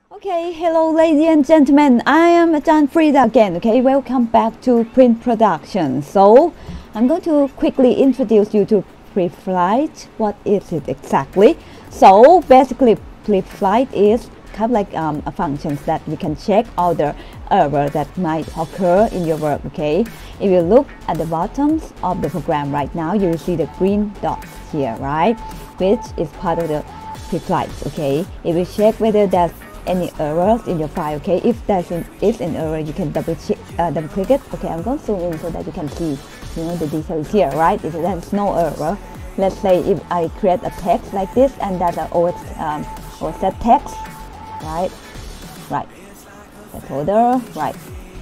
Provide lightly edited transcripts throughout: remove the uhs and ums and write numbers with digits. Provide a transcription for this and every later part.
Okay, hello ladies and gentlemen, I am John Frida again. Okay, welcome back to Print Production. So, I'm going to quickly introduce you to Preflight. What is it exactly? So, basically, Preflight is kind of like a function that we can check all the error that might occur in your work. Okay, if you look at the bottom of the program right now, you will see the green dots here, right? Which is part of the Preflight. Okay, it will check whether there's any errors in your file. Okay, if there is an error, you can double click it. Okay, I'm going to zoom in so that you can see the details here, right? If there's no error, let's say if I create a text like this and that's an offset text, right, that's folder, right,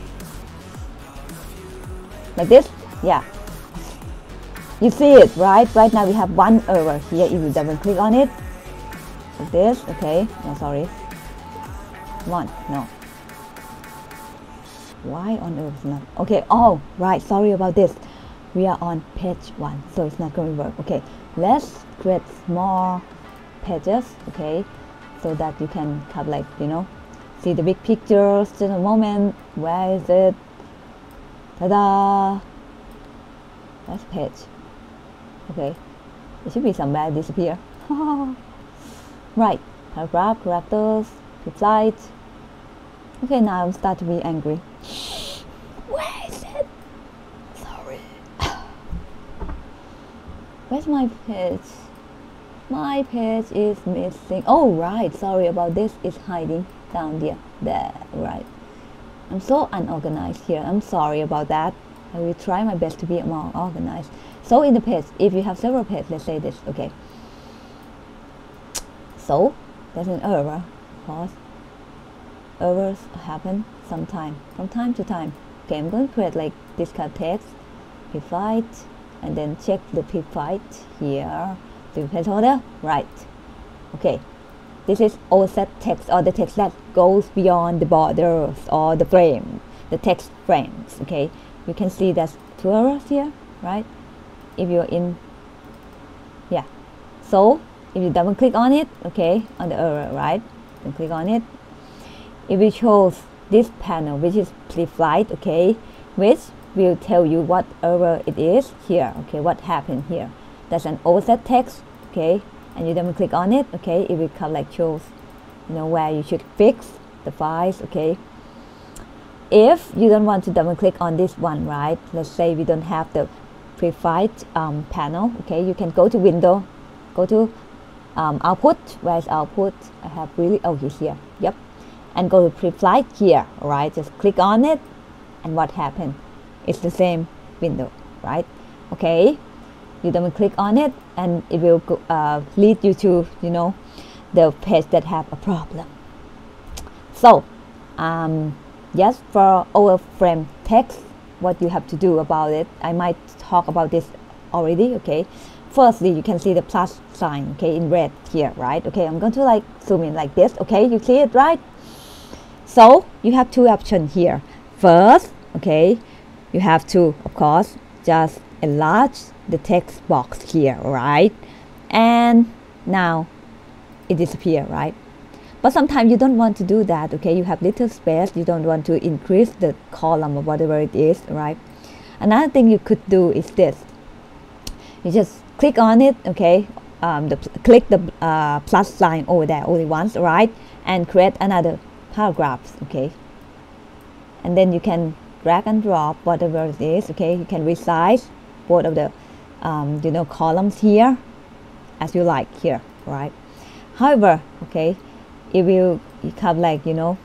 like this. Yeah, you see it, right? Right now we have one error here. If you double click on it like this, okay, no, sorry, one, no, why on earth not? Okay, oh right, sorry about this, we are on page 1, so it's not going to work. Okay, let's create more pages, okay, so that you can have like see the big picture. Just a moment, where is it? Ta-da! That's page. Okay, it should be somewhere disappear. Right, paragraph, characters, Preflight. Okay, now I'm starting to be angry. Where is it? Sorry. Where's my page? My page is missing. Oh right, sorry about this. It's hiding down there. There, right. I'm so unorganized here. I'm sorry about that. I will try my best to be more organized. So in the page, if you have several pages, let's say this. Okay. So there's an error. Because errors happen from time to time. Okay, I'm going to create like this kind of text, Preflight, and then check the Preflight here, the placeholder, right. Okay, this is offset text, or the text that goes beyond the borders or the frame, the text frames. Okay, you can see there's 2 errors here, right? If you're in, yeah, so if you double click on it, okay, on the error, right, then click on it, it will show this panel, which is Preflight, okay, which will tell you what error it is here. Okay, what happened here. That's an offset text, okay, and you double click on it, okay, it will come like shows where you should fix the files. Okay, if you don't want to double click on this one, right, let's say we don't have the Preflight panel, okay, you can go to Window, go to output. Where's output? I have really, oh, he's here, yep, and go to Preflight here, right, just click on it, and what happened? It's the same window, right? Okay, you double click on it and it will go, lead you to the page that have a problem. So yes, for overframe text, what you have to do about it, I might talk about this already. Okay, firstly, you can see the plus sign, okay, in red here, right? Okay, I'm going to like zoom in like this. Okay, you see it, right? So you have 2 options here. First, okay, you have to, of course, just enlarge the text box here, right? And now it disappears, right? But sometimes you don't want to do that. Okay, you have little space, you don't want to increase the column or whatever it is, right? Another thing you could do is this. You just click on it, okay, click the plus sign over there only once, right, and create another paragraphs. Okay, and then you can drag and drop whatever it is. Okay, you can resize both of the columns here as you like here, right? However, okay, it will have like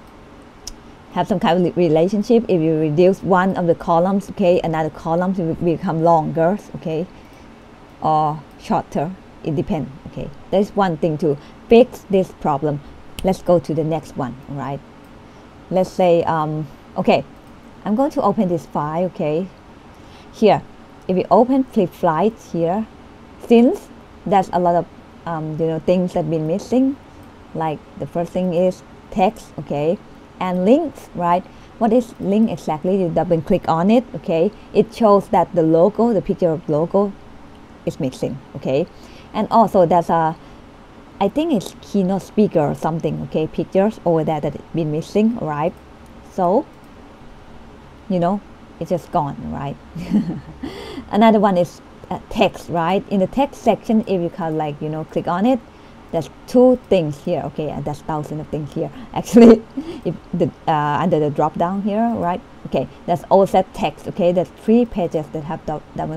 have some kind of relationship. If you reduce one of the columns, okay, another column will become longer, okay, or shorter. It depends. Okay, there's one thing to fix this problem. Let's go to the next one. All right, let's say okay, I'm going to open this file. Okay, here if you open Preflight here, since there's a lot of things that been missing, like the first thing is text, okay, and links, right? What is link exactly? You double click on it, okay, it shows that the logo, the picture of logo is missing. Okay, and also there's a I think it's keynote speaker or something, okay, pictures over there that it's been missing, right? So, you know, it's just gone, right? Another one is text, right? In the text section, if you can, like, you know, click on it, there's two things here, okay, and there's thousands of things here actually. If the under the drop down here, right? Okay, there's overset text, okay. There's 3 pages that have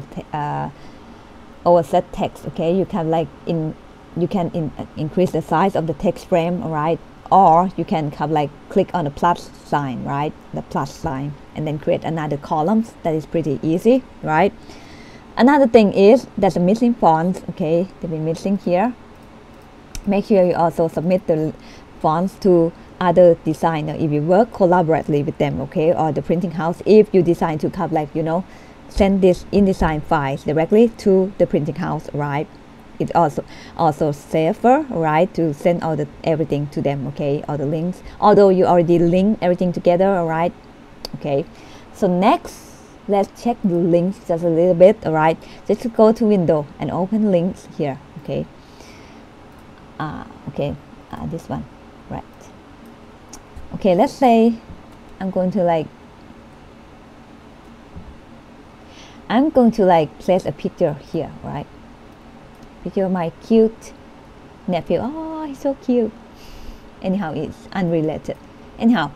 overset text, okay. You can like increase the size of the text frame, right? Or you can have like click on the plus sign, right? The plus sign, and then create another columns. That is pretty easy, right? Another thing is there's a missing fonts, okay. They've been missing here. Make sure you also submit the fonts to other designer if you work collaboratively with them, okay, or the printing house. If you decide to have, like, you know, send this InDesign files directly to the printing house, right? It's also safer, right, to send all the everything to them, okay, all the links. Although you already link everything together, all right, okay. So next, let's check the links just a little bit, all right. Just go to Window and open links here, okay. This one, right? Okay, let's say I'm going to place a picture here, right? Picture of my cute nephew. Oh, he's so cute. Anyhow, it's unrelated. Anyhow,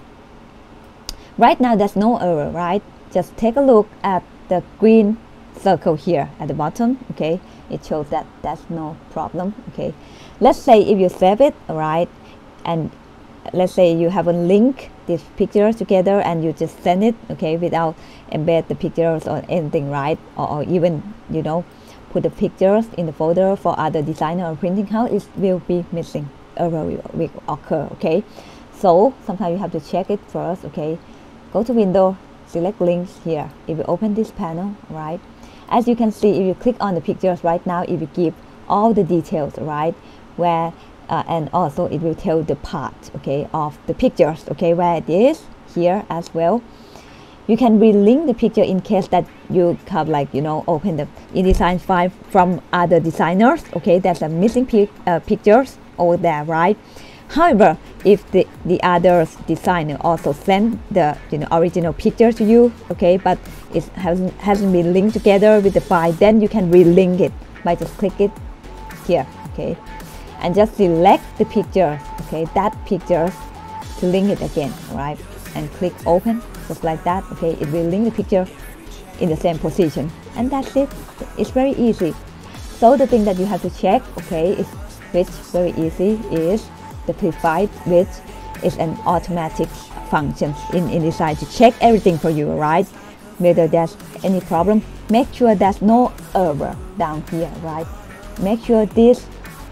right now there's no error, right? Just take a look at the green circle here at the bottom, okay. It shows that that's no problem, okay. Let's say if you save it, right, and let's say you haven't linked these pictures together and you just send it, okay, without embed the pictures or anything, right, or even, you know, put the pictures in the folder for other designer or printing house, it will be missing, error will occur, okay. So sometimes you have to check it first, okay. Go to Window, select links here. If you open this panel, right, as you can see, if you click on the pictures right now, it will give all the details, right, where and also it will tell the part, okay, of the pictures, okay, where it is here as well. You can relink the picture in case that you have, like, you know, open the InDesign file from other designers, okay. There's a missing pictures over there, right? However, if the other designer also send the, you know, original picture to you, okay, but it hasn't been linked together with the file, then you can relink it by just click it here, okay, and just select the picture, okay, that picture, to link it again, right, and click open, just like that, okay. It will link the picture in the same position, and that's it. It's very easy. So the thing that you have to check, okay, is, which very easy, is the Preflight, which is an automatic function in InDesign to check everything for you, right? Whether there's any problem, make sure there's no error down here, right? Make sure this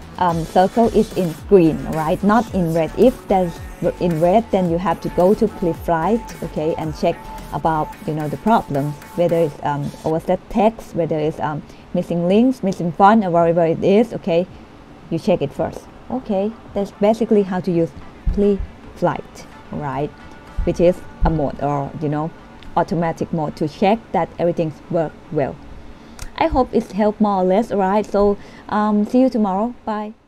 circle is in green, right, not in red. If there's in red, then you have to go to Preflight, okay, and check about, you know, the problems, whether it's overset text, whether it's missing links, missing font, or whatever it is, okay. You check it first. Okay, that's basically how to use Preflight, right, which is a mode, or, you know, automatic mode to check that everything's worked well. I hope it's helped more or less, right? So see you tomorrow. Bye.